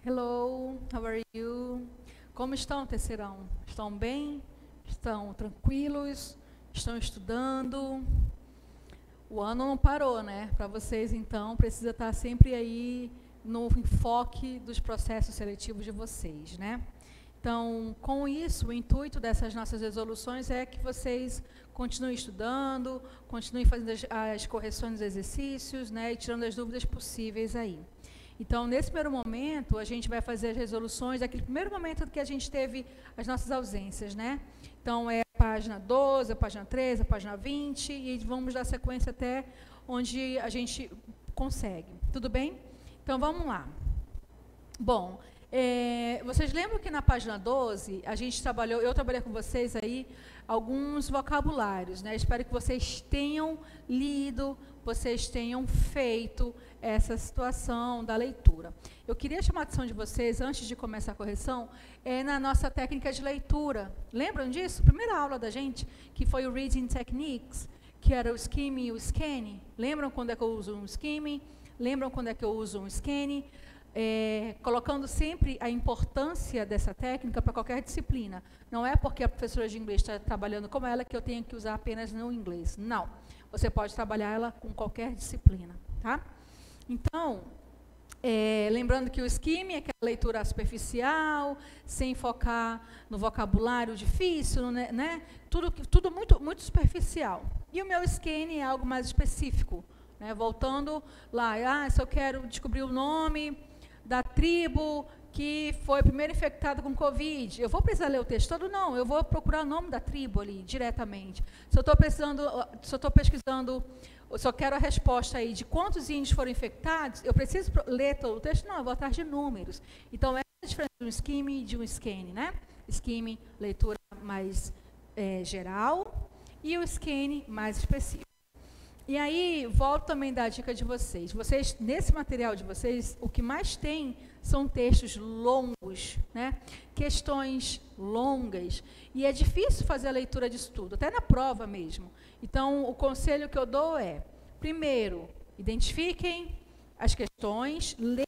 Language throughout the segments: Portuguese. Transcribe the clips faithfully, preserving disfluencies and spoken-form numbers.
Hello, how are you? Como estão, terceirão? Estão bem? Estão tranquilos? Estão estudando? O ano não parou, né? Para vocês, então, precisa estar sempre aí no enfoque dos processos seletivos de vocês, né? Então, com isso, o intuito dessas nossas resoluções é que vocês continuem estudando, continuem fazendo as, as correções dos exercícios, né? E tirando as dúvidas possíveis aí. Então, nesse primeiro momento, a gente vai fazer as resoluções daquele primeiro momento que a gente teve as nossas ausências, né? Então, é a página doze, a página treze, a página vinte, e vamos dar sequência até onde a gente consegue. Tudo bem? Então, vamos lá. Bom, é, vocês lembram que na página doze, a gente trabalhou, eu trabalhei com vocês aí, alguns vocabulários, né? Espero que vocês tenham lido, vocês tenham feito essa situação da leitura. Eu queria chamar a atenção de vocês, antes de começar a correção, é na nossa técnica de leitura. Lembram disso? Primeira aula da gente, que foi o Reading Techniques, que era o skimming e o scanning. Lembram quando é que eu uso um skimming? Lembram quando é que eu uso um scanning? É, colocando sempre a importância dessa técnica para qualquer disciplina. Não é porque a professora de inglês está trabalhando com ela que eu tenho que usar apenas no inglês. Não. Você pode trabalhar ela com qualquer disciplina, tá? Então, é, lembrando que o skimming é aquela leitura superficial, sem focar no vocabulário difícil, né? né? Tudo, tudo muito, muito superficial. E o meu scanning é algo mais específico, né? Voltando lá, ah, se eu quero descobrir o nome da tribo que foi primeiro infectada com Covid, eu vou precisar ler o texto todo? Não, eu vou procurar o nome da tribo ali, diretamente. Se eu estou precisando, se eu estou pesquisando, se eu quero a resposta aí de quantos índios foram infectados, eu preciso ler todo o texto? Não, eu vou atrás de números. Então, essa é a diferença de um skimming e de um scanning, né? Skimming, leitura mais é, geral, e o scanning, mais específico. E aí, volto também a dar a dica de vocês. Vocês, nesse material de vocês, o que mais tem são textos longos, né? Questões longas. E é difícil fazer a leitura disso tudo, até na prova mesmo. Então, o conselho que eu dou é, primeiro, identifiquem as questões, leiam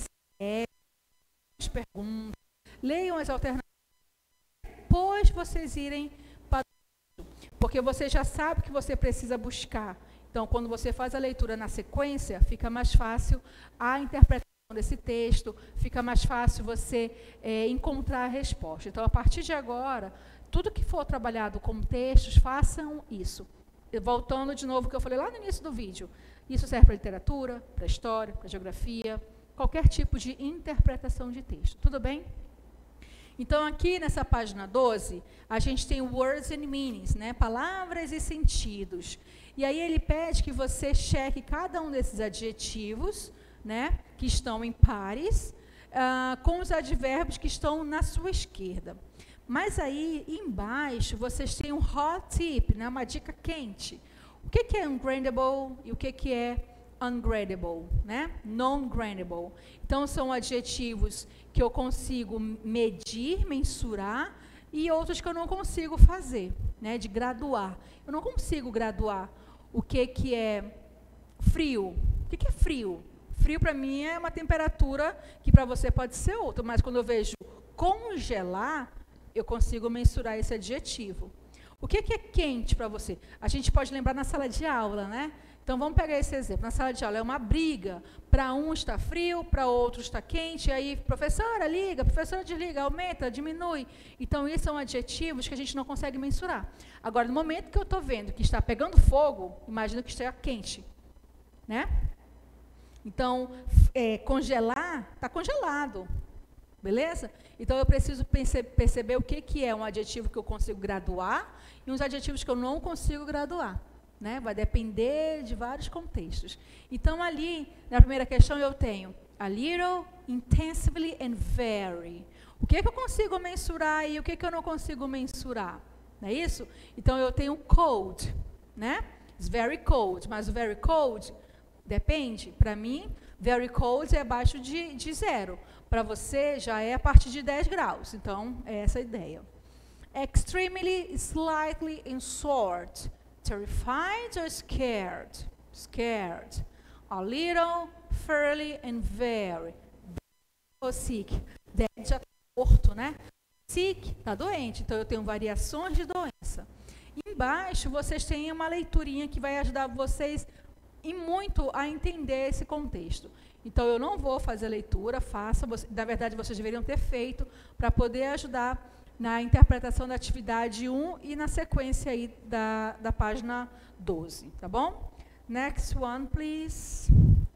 as perguntas, leiam as alternativas, depois vocês irem para o texto, porque você já sabe o que você precisa buscar. Então, quando você faz a leitura na sequência, fica mais fácil a interpretação desse texto, fica mais fácil você é, encontrar a resposta. Então, a partir de agora, tudo que for trabalhado com textos, façam isso. Voltando de novo ao que eu falei lá no início do vídeo, isso serve para literatura, para história, para geografia, qualquer tipo de interpretação de texto. Tudo bem? Então, aqui nessa página doze, a gente tem words and meanings, né? Palavras e sentidos. E aí ele pede que você cheque cada um desses adjetivos, né, que estão em pares, uh, com os advérbios que estão na sua esquerda. Mas aí, embaixo, vocês têm um hot tip, né, uma dica quente. O que, que é ungradable e o que, que é ungradable, né? Non-gradable. Então, são adjetivos que eu consigo medir, mensurar, e outros que eu não consigo fazer, né, de graduar. Eu não consigo graduar o que, que é frio. O que, que é frio? Frio, para mim, é uma temperatura que para você pode ser outra, mas quando eu vejo congelar, eu consigo mensurar esse adjetivo. O que, que é quente para você? A gente pode lembrar na sala de aula, né? Então, vamos pegar esse exemplo. Na sala de aula é uma briga. Para um está frio, para outro está quente. E aí, professora, liga, professora, desliga, aumenta, diminui. Então, isso são adjetivos que a gente não consegue mensurar. Agora, no momento que eu estou vendo que está pegando fogo, imagino que esteja quente, né? Então, é, congelar, está congelado. Beleza? Então, eu preciso perce- perceber o que, que é um adjetivo que eu consigo graduar e uns adjetivos que eu não consigo graduar. Né? Vai depender de vários contextos. Então, ali, na primeira questão, eu tenho a little, intensively and very. O que, que eu consigo mensurar e o que, que eu não consigo mensurar? Não é isso? Então, eu tenho cold, né? It's very cold, mas o very cold depende. Para mim, very cold é abaixo de, de zero. Para você, já é a partir de dez graus. Então, é essa a ideia. Extremely, slightly and short. Terrified or scared? Scared. A little, fairly, and very. sick. Dead já está morto, né? Sick está doente, então eu tenho variações de doença. Embaixo vocês têm uma leiturinha que vai ajudar vocês e muito a entender esse contexto. Então eu não vou fazer a leitura, faça, na verdade vocês deveriam ter feito para poder ajudar na interpretação da atividade um e na sequência aí da, da página doze, tá bom? Next one, please.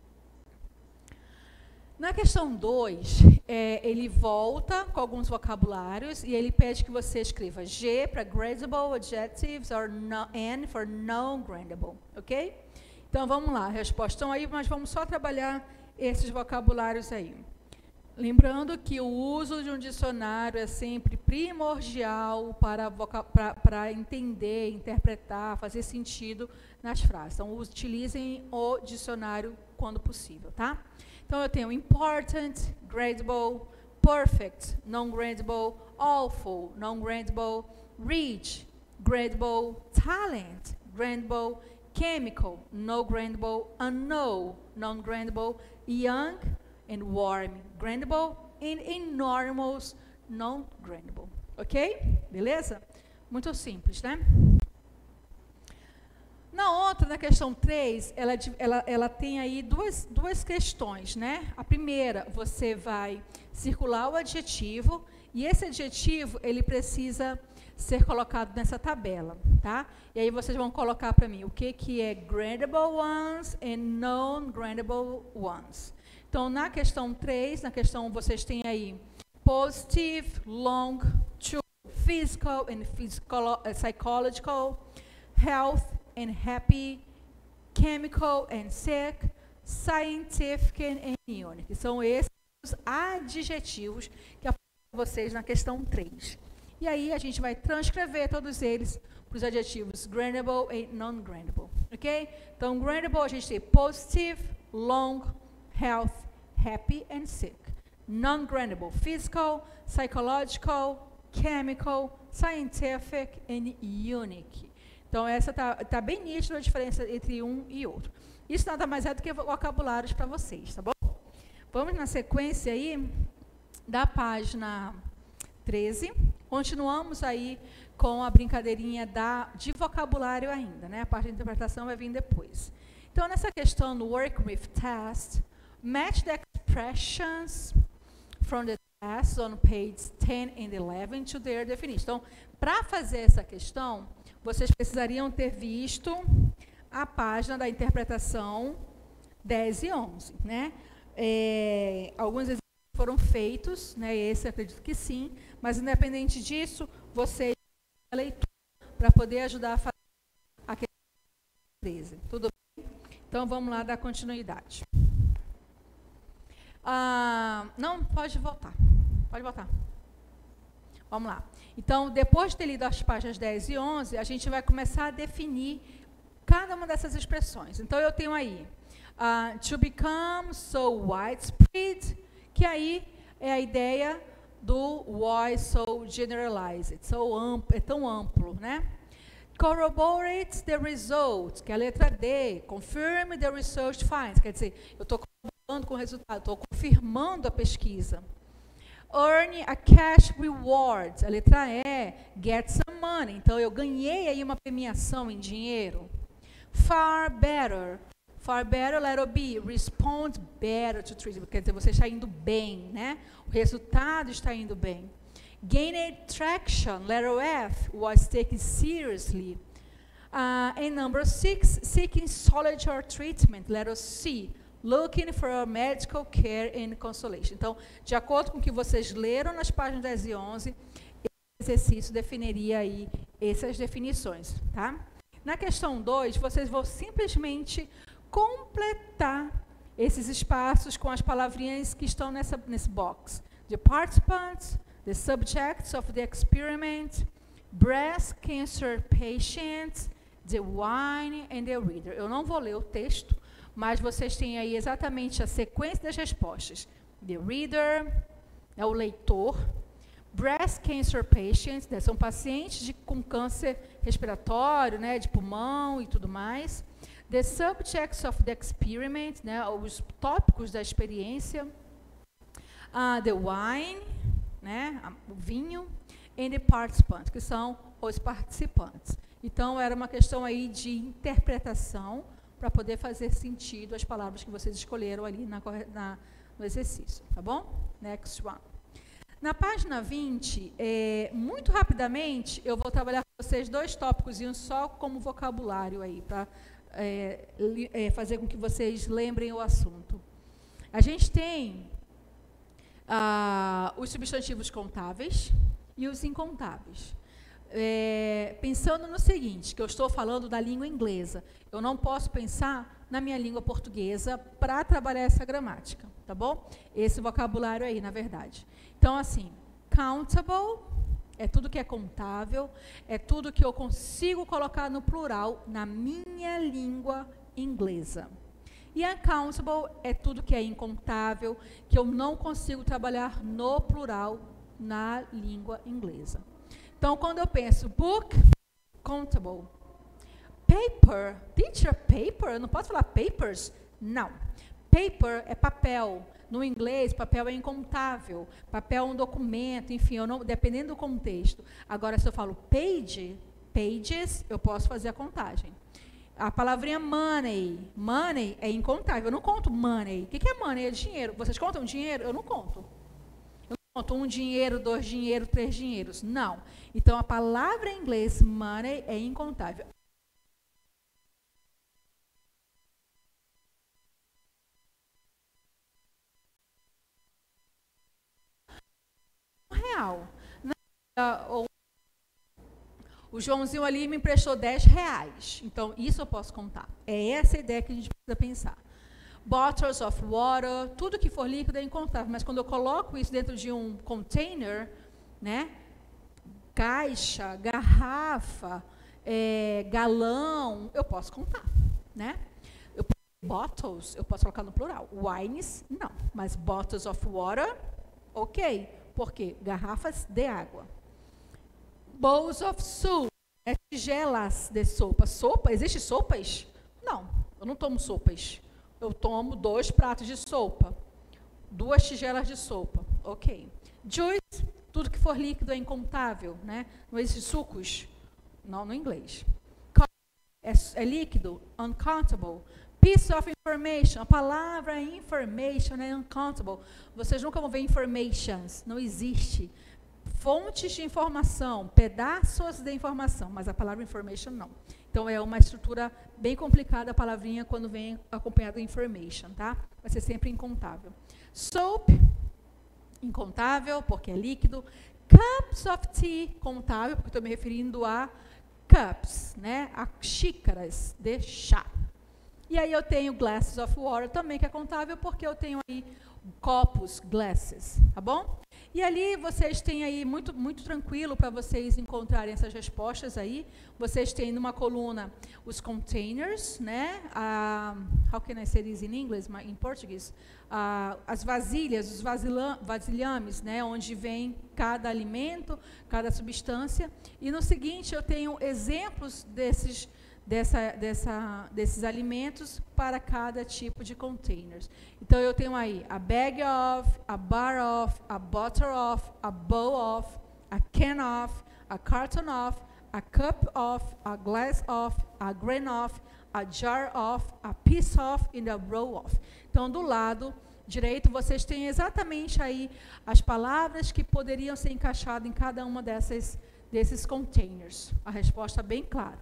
Na questão dois, é, ele volta com alguns vocabulários e ele pede que você escreva G para gradable adjectives or no, N for non-gradable, ok? Então vamos lá, respostam aí, mas vamos só trabalhar esses vocabulários aí. Lembrando que o uso de um dicionário é sempre primordial para, para, para entender, interpretar, fazer sentido nas frases. Então, utilizem o dicionário quando possível, tá? Então, eu tenho important, gradable, perfect, non-gradable, awful, non-gradable, rich, gradable, talent, gradable, chemical, non-gradable, unknown, non-gradable, young, and warm, gradable, and enormous, non-gradable. Ok? Beleza? Muito simples, né? Na outra, na questão três, ela, ela, ela tem aí duas, duas questões, né? A primeira, você vai circular o adjetivo, e esse adjetivo, ele precisa ser colocado nessa tabela, tá? E aí vocês vão colocar para mim o que, que é gradable ones and non-gradable ones. Então, na questão três, na questão vocês têm aí positive, long, true, physical and physical, uh, psychological, health and happy, chemical and sick, scientific and unique. São esses os adjetivos que aparecem para vocês na questão três. E aí a gente vai transcrever todos eles para os adjetivos gradable e non-gradable, ok? Então, gradable a gente tem positive, long, health, happy and sick. Non-gradable, physical, psychological, chemical, scientific and unique. Então, essa está tá bem nítida a diferença entre um e outro. Isso nada mais é do que vocabulários para vocês, tá bom? Vamos na sequência aí da página treze. Continuamos aí com a brincadeirinha da, de vocabulário ainda, né? A parte de interpretação vai vir depois. Então, nessa questão do work with test, match the expressions from the test on page ten and eleven to their definition. Então, para fazer essa questão, vocês precisariam ter visto a página da interpretação dez e onze, né? É, alguns exercícios foram feitos, né? Esse acredito que sim, mas independente disso, vocês a leitura para poder ajudar a fazer a questão treze. Tudo bem? Então, vamos lá dar continuidade. Ah, não, pode voltar. Pode voltar. Vamos lá. Então, depois de ter lido as páginas dez e onze, a gente vai começar a definir cada uma dessas expressões. Então, eu tenho aí, uh, to become so widespread, que aí é a ideia do why so generalized, so amplo, é tão amplo, né? Corroborate the result, que é a letra D, confirm the research finds, quer dizer, eu estou corroborando com o resultado, estou confirmando a pesquisa. Earn a cash reward, a letra E, get some money, então eu ganhei aí uma premiação em dinheiro. Far better, far better, letter B, respond better to treatment, quer dizer, você está indo bem, né? O resultado está indo bem. Gained traction, letter F, was taken seriously. Uh, and number six, seeking solitary treatment, letter C, looking for medical care and consolation. Então, de acordo com o que vocês leram nas páginas dez e onze, esse exercício definiria aí essas definições, tá? Na questão dois, vocês vão simplesmente completar esses espaços com as palavrinhas que estão nessa, nesse box. The participants, the subjects of the experiment, breast cancer patients, the wine and the reader. Eu não vou ler o texto, mas vocês têm aí exatamente a sequência das respostas. The reader, é o leitor. Breast cancer patients, né, são pacientes de, com câncer respiratório, né, de pulmão e tudo mais. The subjects of the experiment, né, os tópicos da experiência. Uh, the wine, né, o vinho, and the participants, que são os participantes. Então, era uma questão aí de interpretação para poder fazer sentido as palavras que vocês escolheram ali na, na, no exercício, tá bom? Next one. Na página vinte, é, muito rapidamente, eu vou trabalhar com vocês dois tópicos só como vocabulário aí, para é, é, fazer com que vocês lembrem o assunto. A gente tem ah, os substantivos contáveis e os incontáveis. É, pensando no seguinte, que eu estou falando da língua inglesa, eu não posso pensar na minha língua portuguesa para trabalhar essa gramática, tá bom? Esse vocabulário aí, na verdade. Então, assim, countable é tudo que é contável, é tudo que eu consigo colocar no plural na minha língua inglesa. E uncountable é tudo que é incontável, que eu não consigo trabalhar no plural na língua inglesa. Então, quando eu penso book, countable. Paper, teacher, paper, eu não posso falar papers? Não. Paper é papel. No inglês, papel é incontável. Papel é um documento, enfim, eu não, dependendo do contexto. Agora, se eu falo page, pages, eu posso fazer a contagem. A palavrinha money, money é incontável. Eu não conto money. O que é money? É dinheiro. Vocês contam dinheiro? Eu não conto. Conto um dinheiro, dois dinheiros, três dinheiros. Não. Então, a palavra em inglês, money, é incontável. Real. O Joãozinho ali me emprestou dez reais. Então, isso eu posso contar. É essa a ideia que a gente precisa pensar. Bottles of water, tudo que for líquido é incontável, mas quando eu coloco isso dentro de um container, né, caixa, garrafa, é, galão, eu posso contar, né? Eu, bottles, eu posso colocar no plural. Wines, não, mas bottles of water, ok. Por quê? Garrafas de água. Bowls of soup, é, tigelas de sopa. Sopa, existe sopas? Não, eu não tomo sopas. Eu tomo dois pratos de sopa, duas tigelas de sopa, ok. Juice, tudo que for líquido é incontável, né? Não existe sucos, não no inglês. É, é líquido, uncountable. Piece of information, a palavra information é uncountable. Vocês nunca vão ver informations, não existe. Fontes de informação, pedaços de informação, mas a palavra information não. Então, é uma estrutura bem complicada a palavrinha quando vem acompanhada de information, tá? Vai ser sempre incontável. Soap, incontável, porque é líquido. Cups of tea, contável, porque estou me referindo a cups, né? A xícaras de chá. E aí eu tenho glasses of water também, que é contável, porque eu tenho aí copos, glasses, tá bom? E ali vocês têm aí, muito, muito tranquilo para vocês encontrarem essas respostas aí. Vocês têm numa coluna os containers, né? Uh, how can I say this in English, in português? Uh, as vasilhas, os vasilhames, né? Onde vem cada alimento, cada substância. E no seguinte eu tenho exemplos desses Dessa, dessa, desses alimentos para cada tipo de containers. Então, eu tenho aí a bag of, a bar of, a bottle of, a bowl of, a can of, a carton of, a cup of, a glass of, a grain of, a jar of, a piece of e a roll of. Então, do lado direito, vocês têm exatamente aí as palavras que poderiam ser encaixadas em cada uma dessas, desses containers. A resposta bem clara.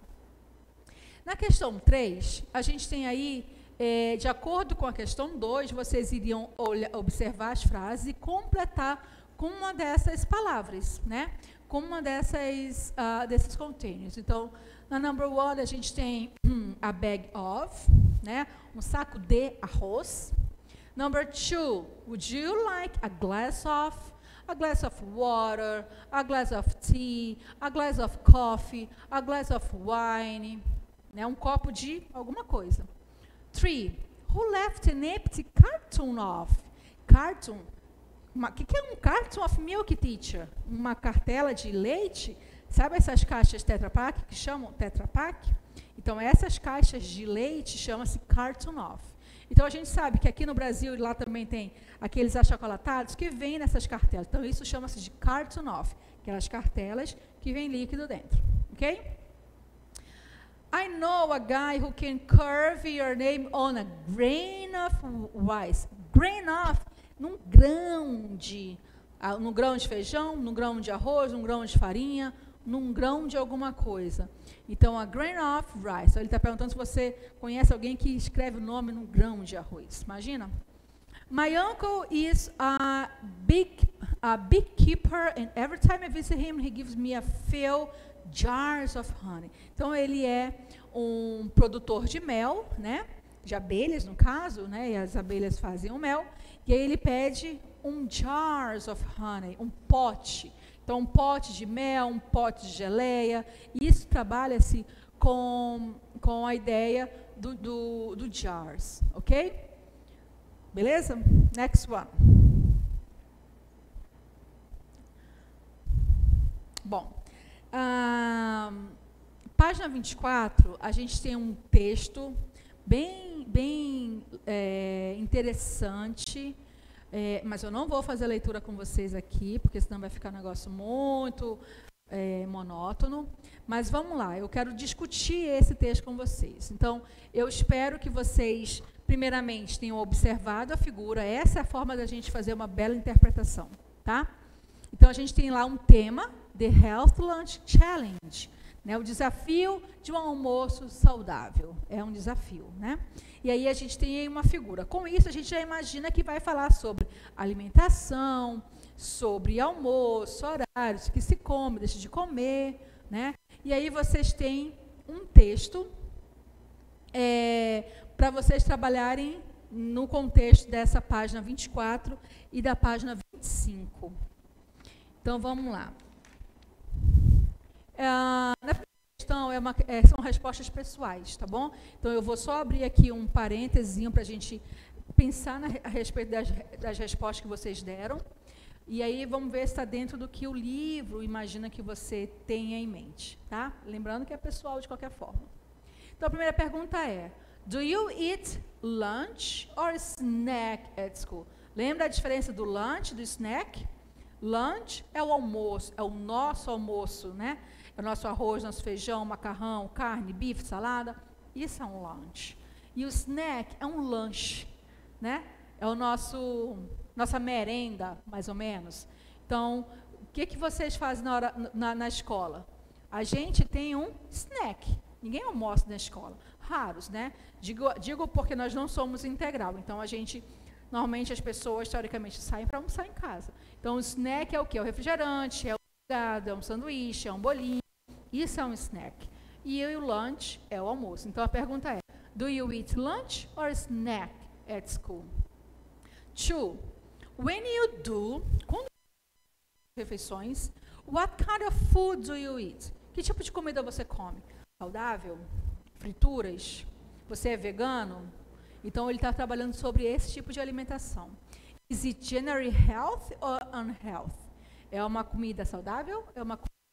Na questão três, a gente tem aí, é, de acordo com a questão dois, vocês iriam olhar, observar as frases e completar com uma dessas palavras, né? Com uma dessas, uh, desses containers. Então, na number one, a gente tem hum, a bag of, né? Um saco de arroz. Number two, would you like a glass of? A glass of water, a glass of tea, a glass of coffee, a glass of wine. Né, um copo de alguma coisa. Three, who left an empty carton of? Carton, o que, que é um carton of milk, teacher? Uma cartela de leite? Sabe essas caixas Tetra Pak, que chamam Tetra Pak? Então, essas caixas de leite chamam-se carton of. Então, a gente sabe que aqui no Brasil, e lá também tem aqueles achocolatados que vêm nessas cartelas. Então, isso chama-se de carton off, aquelas cartelas que vem líquido dentro, ok? I know a guy who can carve your name on a grain of rice. Grain of, num grão de, uh, num grão de feijão, num grão de arroz, num grão de farinha, num grão de alguma coisa. Então, a grain of rice. Ele está perguntando se você conhece alguém que escreve o nome num grão de arroz. Imagina? My uncle is a big, a big keeper, and every time I visit him, he gives me a few jars of honey. Então, ele é um produtor de mel, né? De abelhas, no caso, né? E as abelhas fazem o mel. E aí ele pede um jars of honey, um pote. Então, um pote de mel, um pote de geleia. Isso trabalha-se com, com a ideia do, do, do jars, ok? Beleza? Next one. Bom, ah, página vinte e quatro, a gente tem um texto bem, bem é, interessante, é, mas eu não vou fazer a leitura com vocês aqui, porque senão vai ficar um negócio muito é, monótono. Mas vamos lá, eu quero discutir esse texto com vocês. Então, eu espero que vocês, primeiramente, tenham observado a figura. Essa é a forma da gente fazer uma bela interpretação, tá? Então, a gente tem lá um tema, The Health Lunch Challenge, né? O desafio de um almoço saudável. É um desafio, né? E aí a gente tem aí uma figura. Com isso, a gente já imagina que vai falar sobre alimentação, sobre almoço, horários, que se come, deixa de comer, né? E aí vocês têm um texto é, para vocês trabalharem no contexto dessa página vinte e quatro e da página vinte e cinco. Então, vamos lá. É, na questão, é uma, é, são respostas pessoais, tá bom? Então, eu vou só abrir aqui um parênteses para a gente pensar na, a respeito das, das respostas que vocês deram. E aí, vamos ver se está dentro do que o livro imagina que você tenha em mente, tá? Lembrando que é pessoal de qualquer forma. Então, a primeira pergunta é, do you eat lunch or snack at school? Lembra a diferença do lunch, do snack? Lunch é o almoço, é o nosso almoço, né? É o nosso arroz, nosso feijão, macarrão, carne, bife, salada. Isso é um lunch. E o snack é um lanche, né? É o nosso, nossa merenda, mais ou menos. Então, o que, que vocês fazem na, hora, na, na escola? A gente tem um snack. Ninguém almoça na escola. Raros, né? Digo, digo porque nós não somos integral. Então, a gente, normalmente, as pessoas, teoricamente, saem para almoçar em casa. Então, o snack é o quê? É o refrigerante, é o salgado, é um sanduíche, é um bolinho. Isso é um snack. E o lunch é o almoço. Então, a pergunta é, do you eat lunch or snack at school? Two, when you do, quando refeições, what kind of food do you eat? Que tipo de comida você come? Saudável? Frituras? Você é vegano? Então, ele está trabalhando sobre esse tipo de alimentação. Is it generally healthy or unhealthy? É uma comida saudável? É uma comida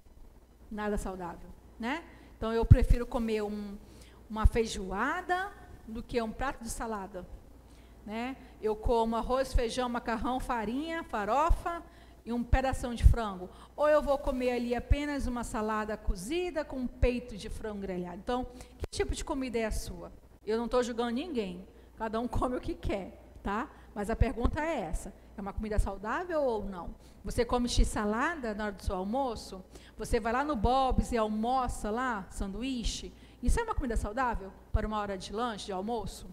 nada saudável, né? Então, eu prefiro comer um, uma feijoada do que um prato de salada, né? Eu como arroz, feijão, macarrão, farinha, farofa e um pedação de frango. Ou eu vou comer ali apenas uma salada cozida com um peito de frango grelhado. Então, que tipo de comida é a sua? Eu não estou julgando ninguém. Cada um come o que quer, tá? Mas a pergunta é essa. É uma comida saudável ou não? Você come x-salada na hora do seu almoço? Você vai lá no Bob's e almoça lá, sanduíche? Isso é uma comida saudável para uma hora de lanche, de almoço?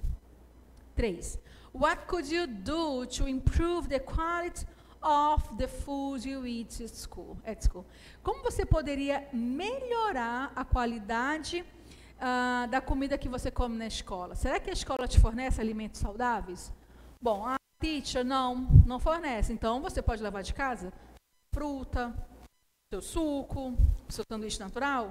Três. What could you do to improve the quality of the food you eat at school? At school? Como você poderia melhorar a qualidade uh, da comida que você come na escola? Será que a escola te fornece alimentos saudáveis? Bom, a teacher não, não fornece. Então, você pode levar de casa fruta, seu suco, seu sanduíche natural,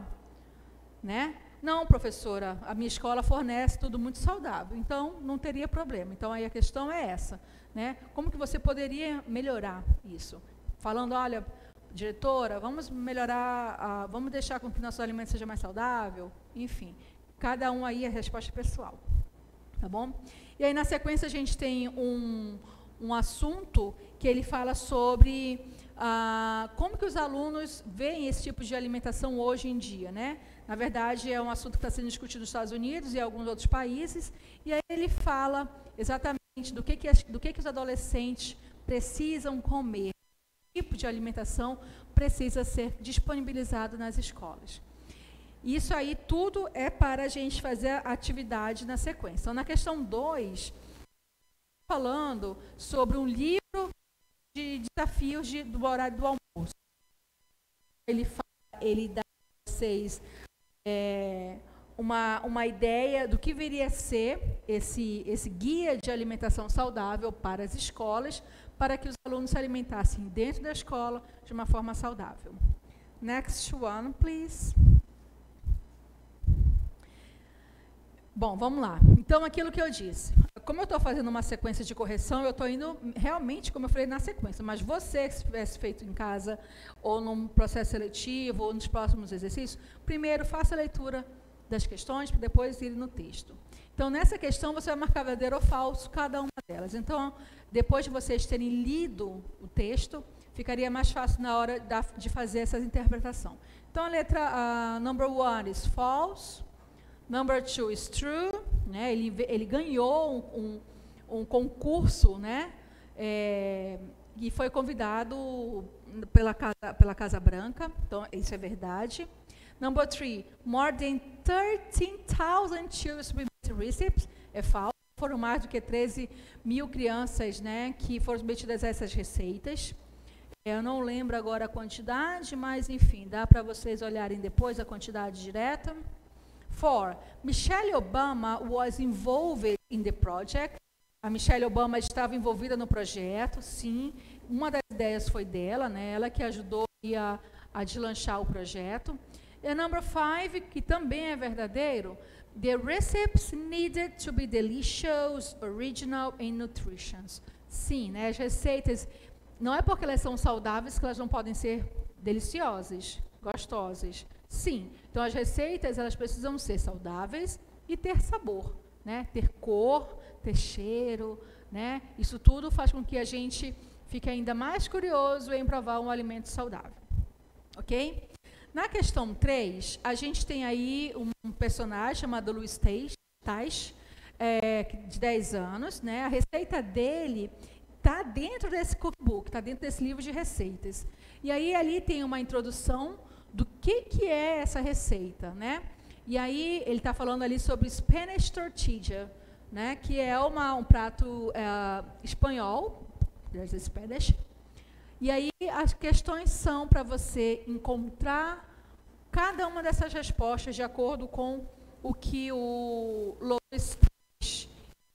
né? Não, professora, a minha escola fornece tudo muito saudável, então não teria problema. Então, aí a questão é essa, né? Como que você poderia melhorar isso? Falando, olha, diretora, vamos melhorar, uh, vamos deixar com que nosso alimento seja mais saudável, enfim. Cada um aí a resposta pessoal, tá bom? E aí, na sequência, a gente tem um, um assunto que ele fala sobre ah, como que os alunos veem esse tipo de alimentação hoje em dia, né? Na verdade, é um assunto que está sendo discutido nos Estados Unidos e em alguns outros países, e aí ele fala exatamente do que, que, as, do que, que os adolescentes precisam comer, que tipo de alimentação precisa ser disponibilizado nas escolas. Isso aí tudo é para a gente fazer a atividade na sequência. Então, na questão dois, falando sobre um livro de desafios de, do horário do almoço. Ele, fala, ele dá para vocês é, uma, uma ideia do que viria a ser esse, esse guia de alimentação saudável para as escolas, para que os alunos se alimentassem dentro da escola de uma forma saudável. Next one, please. Bom, vamos lá. Então, aquilo que eu disse. Como eu estou fazendo uma sequência de correção, eu estou indo realmente, como eu falei, na sequência. Mas você, se tivesse feito em casa, ou num processo seletivo, ou nos próximos exercícios, primeiro faça a leitura das questões, para depois ir no texto. Então, nessa questão, você vai marcar verdadeiro ou falso cada uma delas. Então, depois de vocês terem lido o texto, ficaria mais fácil na hora da, de fazer essa interpretação. Então, a letra uh, number one is false. Number two is true, né? ele, ele ganhou um, um, um concurso, né? É, e foi convidado pela Casa, pela Casa Branca, então isso é verdade. Number three, more than thirteen thousand children with recipes, é falso, foram mais do que treze mil crianças, né, que foram submetidas a essas receitas. Eu não lembro agora a quantidade, mas enfim, dá para vocês olharem depois a quantidade direta. Four, Michelle Obama was involved in the project. A Michelle Obama estava envolvida no projeto, sim. Uma das ideias foi dela, né? Ela que ajudou a, a deslanchar o projeto. E number five, que também é verdadeiro, the recipes needed to be delicious, original and nutritious. Sim, né? As receitas, não é porque elas são saudáveis que elas não podem ser deliciosas, gostosas. Sim, então as receitas elas precisam ser saudáveis e ter sabor, né? Ter cor, ter cheiro, né? Isso tudo faz com que a gente fique ainda mais curioso em provar um alimento saudável, ok? Na questão três, a gente tem aí um personagem chamado Luiz Tais, é, de dez anos, né? A receita dele está dentro desse cookbook, está dentro desse livro de receitas. E aí ali tem uma introdução do que, que é essa receita, né? E aí ele está falando ali sobre Spanish tortilla, né? Que é uma, um prato uh, espanhol, there's a Spanish. E aí as questões são para você encontrar cada uma dessas respostas de acordo com o que o Lois fez.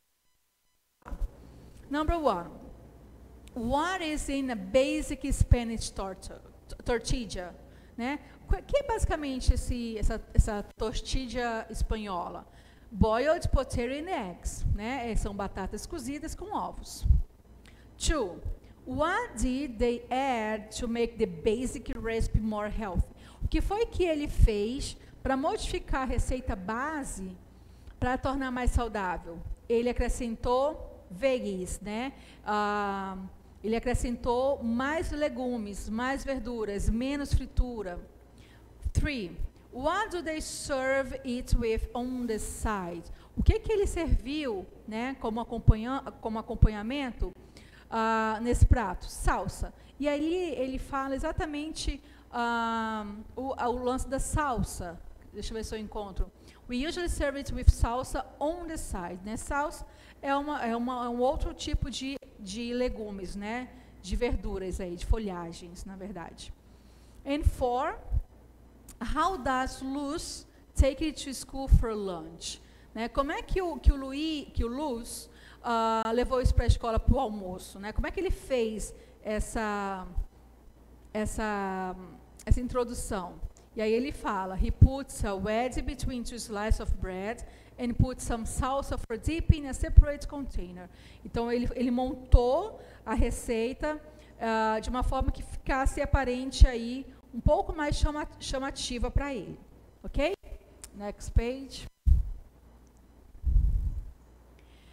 Number one, what is in a basic Spanish tortilla? Né? O que é basicamente esse, essa, essa tortilha espanhola? Boiled potato and eggs, né? São batatas cozidas com ovos. Two, what did they add to make the basic recipe more healthy? O que foi que ele fez para modificar a receita base para tornar mais saudável? Ele acrescentou veggies, né? Ah, ele acrescentou mais legumes, mais verduras, menos fritura. Three, what do they serve it with on the side? O que que ele serviu, né, como, acompanha, como acompanhamento uh, nesse prato? Salsa. E aí ele fala exatamente uh, o, o lance da salsa. Deixa eu ver se eu encontro. We usually serve it with salsa on the side. Né? Salsa é, uma, é uma, um outro tipo de, de legumes, né? De verduras, aí, de folhagens, na verdade. And four, how does Luz take it to school for lunch? Né? Como é que o, que o, Luiz, que o Luz uh, levou isso para a escola para o almoço? Né? Como é que ele fez essa, essa, essa introdução? E aí ele fala, he puts a wedge between two slices of bread and puts some salsa for dipping in a separate container. Então ele, ele montou a receita uh, de uma forma que ficasse aparente aí um pouco mais chama, chamativa para ele, ok? Next page.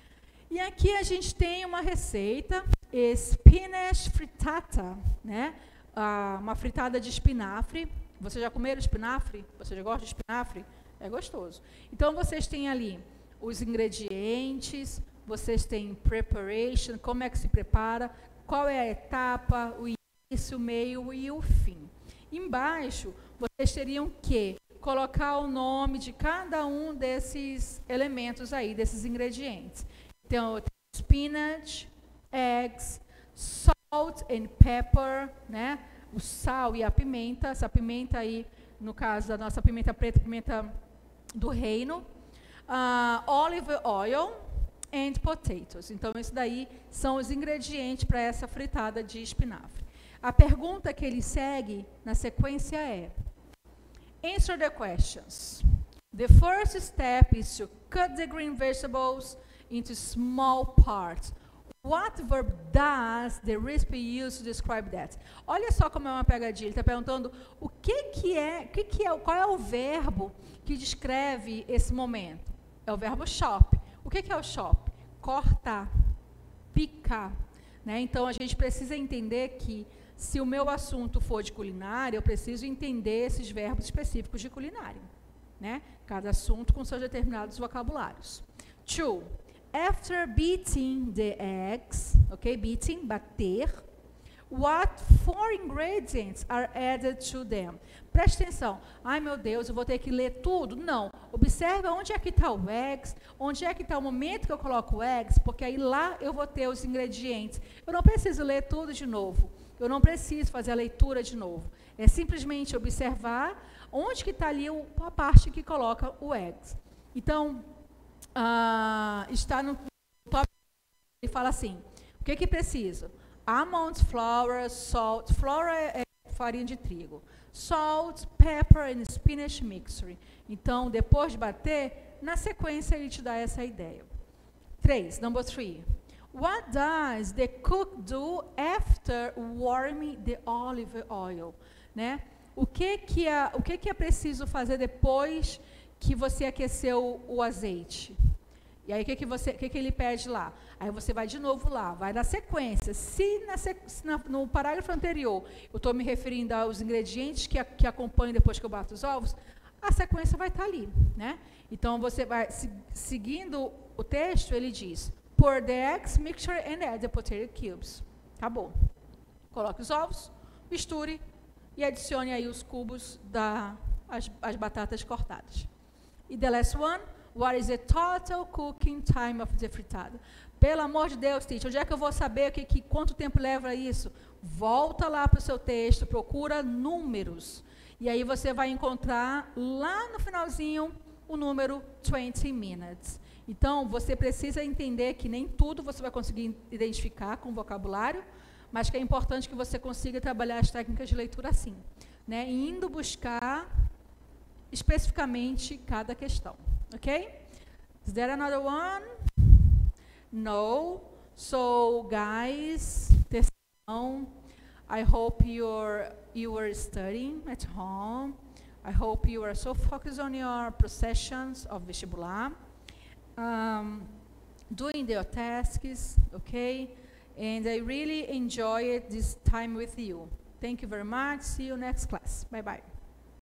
E aqui a gente tem uma receita, spinach frittata, né? Ah, uma fritada de espinafre. Vocês já comeram espinafre? Você já gosta de espinafre? É gostoso. Então, vocês têm ali os ingredientes, vocês têm preparation, como é que se prepara, qual é a etapa, o início, o meio e o fim. Embaixo, vocês teriam que colocar o nome de cada um desses elementos aí, desses ingredientes. Então, eu tenho spinach, eggs, salt and pepper, né? O sal e a pimenta, essa pimenta aí, no caso da nossa pimenta preta, pimenta do reino, uh, olive oil and potatoes. Então, isso daí são os ingredientes para essa fritada de espinafre. A pergunta que ele segue na sequência é: answer the questions. The first step is to cut the green vegetables into small parts. What verb does the recipe use to describe that? Olha só como é uma pegadinha. Ele está perguntando o que que é, o que que é, qual é o verbo que descreve esse momento? É o verbo chop. O que que é o chop? Cortar, picar, né? Então a gente precisa entender que se o meu assunto for de culinária, eu preciso entender esses verbos específicos de culinária, né? Cada assunto com seus determinados vocabulários. Two. After beating the eggs, ok? Beating, bater. What four ingredients are added to them? Preste atenção. Ai, meu Deus, eu vou ter que ler tudo? Não. Observa onde é que está o eggs, onde é que está o momento que eu coloco o eggs, porque aí lá eu vou ter os ingredientes. Eu não preciso ler tudo de novo. Eu não preciso fazer a leitura de novo. É simplesmente observar onde que está ali o, a parte que coloca o eggs. Então, uh, está no top, ele fala assim, o que que precisa? Almonds, flour, salt, flour é farinha de trigo, salt, pepper and spinach mixture. Então, depois de bater, na sequência ele te dá essa ideia. Três, number three. What does the cook do after warming the olive oil? Né? O que que é, o que que é preciso fazer depois que você aqueceu o azeite? E aí, o que que, você, que que ele pede lá? Aí você vai de novo lá, vai na sequência. Se, na, se na, no parágrafo anterior eu estou me referindo aos ingredientes que, a, que acompanham depois que eu bato os ovos, a sequência vai estar ali, né? Então, você vai, se, seguindo o texto, ele diz, pour the eggs, mixture and add the potato cubes. Acabou. Coloque os ovos, misture e adicione aí os cubos das as batatas cortadas. E the last one, what is the total cooking time of the fritada? Pelo amor de Deus, Tite, onde é que eu vou saber que, que, quanto tempo leva isso? Volta lá para o seu texto, procura números. E aí você vai encontrar lá no finalzinho o número twenty minutes. Então, você precisa entender que nem tudo você vai conseguir identificar com vocabulário, mas que é importante que você consiga trabalhar as técnicas de leitura assim, né? Indo buscar especificamente cada questão. Ok? Is there another one? No. So, guys, atenção. I hope you're you are studying at home. I hope you are so focused on your processions of vestibular, um, doing your tasks, okay? And I really enjoyed this time with you. Thank you very much. See you next class. Bye bye.